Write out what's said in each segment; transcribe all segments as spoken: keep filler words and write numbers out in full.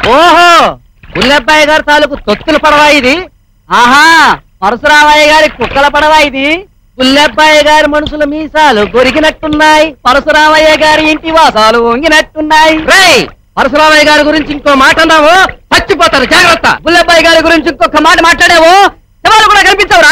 ఓహో పుల్లబ్బాయి గారి తాలూకు తొత్తుల పడవ ఇది. ఆహా పరశురామయ్య గారి కుక్కల పడవ ఇది. పుల్లబ్బాయి గారి మనుషుల మీసాలు గొరిగినట్టున్నాయి, పరశురామయ్య గారి ఇంటి వాసాలు వంగినట్టున్నాయి. రేయ్ పరశురామయ్య గారి గురించి ఇంకో మాట అన్నావు చచ్చిపోతారు, జాగ్రత్త. పుల్లబ్బాయి గారి గురించి ఇంకొక మాట మాట్లాడావు శవాలు కూడా కనిపించవురా.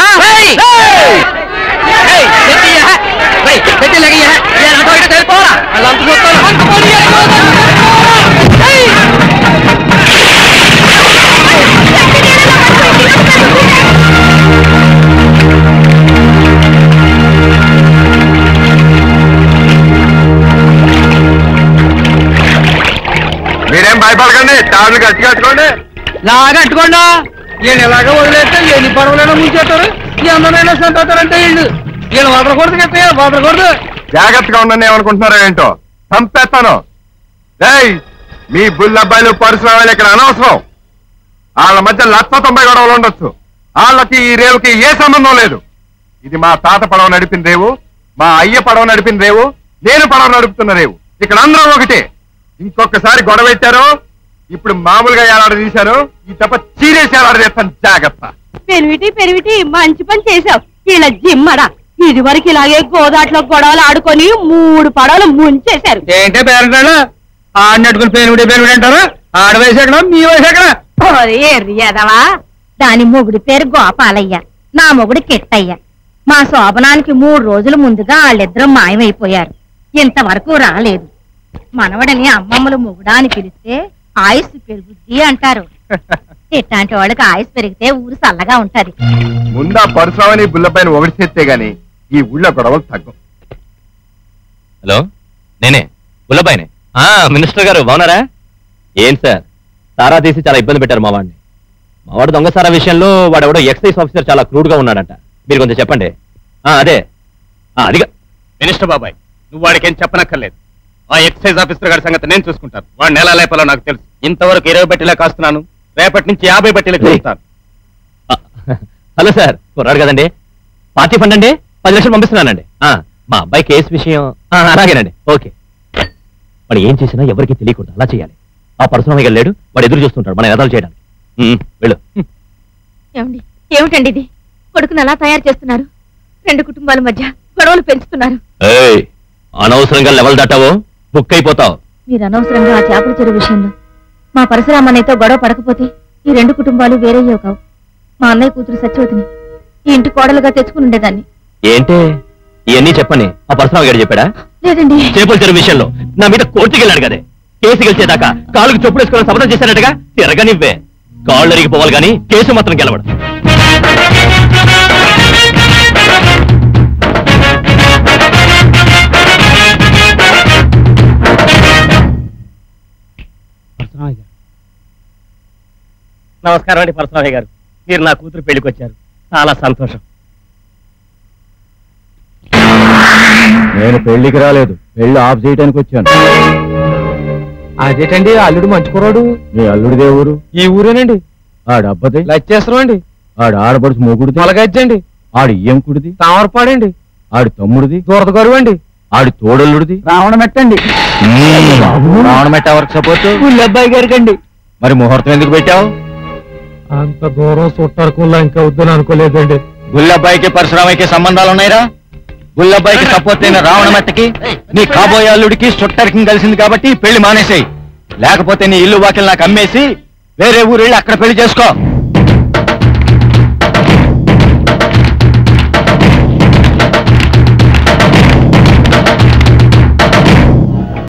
మీరేం భయపడకండి, తాళ్ళు గట్టి కట్టుకోండి. లాగా కట్టుకోండా. వీళ్ళు ఎలాగో వదిలేస్తే ఎన్ని పడవలైనా ముంచేస్తారు, ఎందరైనా చంపుతారంటే వీళ్ళు వీళ్ళు వదలకూడదు కదా, వదలకూడదు. జాగ్రత్తగా ఉండండి. ఏమనుకుంటున్నారో ఏంటో చంపేస్తాను. రేయ్ మీ బుల్లబ్బాయిలు పరశురామయ్యలు ఇక్కడ అనవసరం. వాళ్ళ మధ్య లక్ష తొంభై గొడవలు ఉండొచ్చు, వాళ్ళకి ఈ రేవుకి ఏ సంబంధం లేదు. ఇది మా తాత పడవ నడిపిన రేవు, మా అయ్య పడవ నడిపిన రేవు, నేను పడవ నడుపుతున్న రేవు. ఇక్కడ అందరం ఒకటే. ఇంకొకసారి గొడవ పెట్టారు, ఇప్పుడు మామూలుగా ఏలాడ తీశారు, ఈ తప్ప సీరియస్ ఏలాడ చేస్తాను, జాగ్రత్త. పెరివిటి పెరివిటి మంచి పని చేసావు. ఇలా జిమ్మడా ఇది వరకు ఇలాగే గోదాట్లో గొడవలు ఆడుకొని మూడు పడవలు ముంచేశారు. ఏంటే పేరంటాడు ఆడినట్టుకుని పేరువిడి పేరువిడి అంటారు. ఆడ వయసు ఎక్కడ, మీ వయసు ఎక్కడ? ఎర్రియదవా, దాని మొగుడి పేరు గోపాలయ్య, నా మొగుడు కిట్టయ్య. మా శోభనానికి మూడు రోజుల ముందుగా వాళ్ళిద్దరూ మాయమైపోయారు, ఇంతవరకు రాలేదు. మనవడని అమ్మమ్మలు మొగుడా అని పిలిస్తే ఆయుష్ పెరుగుద్ది అంటారు. ఇట్లాంటి వాళ్ళకి ఆయుష్ పెరిగితే ఊరు చల్లగా ఉంటది. ముందా పరశురామని బుల్లపైన ఒకటి చేస్తే గాని ఈ ఊళ్ళో గొడవలు తగ్గం. హలో, నేనే బుల్లబాయినే. మినిస్టర్ గారు బాగున్నారా? ఏం సార్, సారా తీసి చాలా ఇబ్బంది పెట్టారు మా వాడిని. మా వాడు దొంగ సారా విషయంలో వాడెవడో ఎక్సైజ్ ఆఫీసర్ చాలా క్రూడ్ గా ఉన్నాడంట. మీరు కొంచెం చెప్పండి. అదే అదిగా మినిస్టర్ బాబాయ్, నువ్వు వాడికి ఏం చెప్పనక్కర్లేదు. ఆ ఎక్సైజ్ ఆఫీసర్ గారి సంగతి నేను చూసుకుంటాను. వాడు నెల లేపలో నాకు తెలుసు. ఇంతవరకు ఇరవై బట్టీలా కాస్తున్నాను, రేపటి నుంచి యాభై బట్టీలకు చూస్తాను. హలో సార్, కుర్రాడు కదండి, పార్టీ ఫండ్ అండి, పది లక్షలు పంపిస్తున్నానండి. మా అబ్బాయి కేసు విషయం అలాగేనండి. ఓకే, వాడు ఏం చేసినా ఎవరికి తెలియకూడదు, అలా చేయాలి. ఆ పరశురామయ్య వెళ్ళాడు, వాడు ఎదురు చూస్తుంటాడు మన ఎదాలు చేయడానికి. వెళ్ళు. ఏమండి, ఏమిటండి ఇది? కొడుకును అలా తయారు చేస్తున్నారు, రెండు కుటుంబాల మధ్య గొడవలు పెంచుతున్నారు. ఏయ్, అనవసరంగా లెవెల్ దాటావో బుక్ అయిపోతావు. మీరు అనవసరంగా ఆ చేపల చెరువు విషయంలో మా పరశురామన్నయ్యతో గొడవ పడకపోతే ఈ రెండు కుటుంబాలు వేరయ్యేవి కావు. మా అన్నయ్య కూతురు సత్యవతిని ఈ ఇంటి కోడలుగా తెచ్చుకుని ఉండేదాన్ని. ఏంటే ఇవన్నీ చెప్పని ఆ పరశురామయ్య గారు చెప్పాడా? లేదండి. చేపల చెరువు విషయంలో నా మీద కోర్టుకి వెళ్ళాడు కదే, కేసు గెలిచేదాకా కాళ్ళకు చొప్పులు వేసుకోవాలని శపథం చేశాడటగా. తిరగనివ్వే, కాళ్ళు అరిగిపోవాలి కానీ కేసు మాత్రం గెలవడు. నమస్కారం అండి పరశురామయ్య గారు, మీరు నా కూతురు పెళ్లికి వచ్చారు, చాలా సంతోషం. నేను పెళ్లికి రాలేదు, పెళ్లి ఆఫ్ చేయడానికి వచ్చాను. అదేటండి, అల్లుడు మంచి కుర్రాడు. నీ అల్లుడిదే ఊరు? ఈ ఊరేనండి. ఆడబ్బది లచ్చేస్తాం అండి. ఆడు ఆడబడుచు మొగుడిది మొలగజ్జండి. ఆడు ఏంకుడిది? తామరపాడండి. ఆడి తమ్ముడిది? దూరద గరువు అండి. ఆడి తోడల్లుడిది? రావణమెట్టండి. రావణమెట్ట ఎవరికి సపోర్ట్? పుల్లబ్బాయి గారికి అండి. మరి ముహూర్తం ఎందుకు పెట్టావు? అంత దూరం చుట్టారుకుల్లా ఇంకా వద్దని అనుకోలేదండి. గుల్లబ్బాయికి పరశురామయ్యకి సంబంధాలు ఉన్నాయిరా? గుల్లబ్బాయికి సపోర్ట్ అయిన రావణమెట్టకి నీ కాబోయే అల్లుడికి చుట్టరికం కలిసింది కాబట్టి పెళ్లి మానేసాయి, లేకపోతే నీ ఇల్లు వాకిల్ నాకు అమ్మేసి వేరే ఊరు వెళ్ళి అక్కడ పెళ్లి చేసుకో.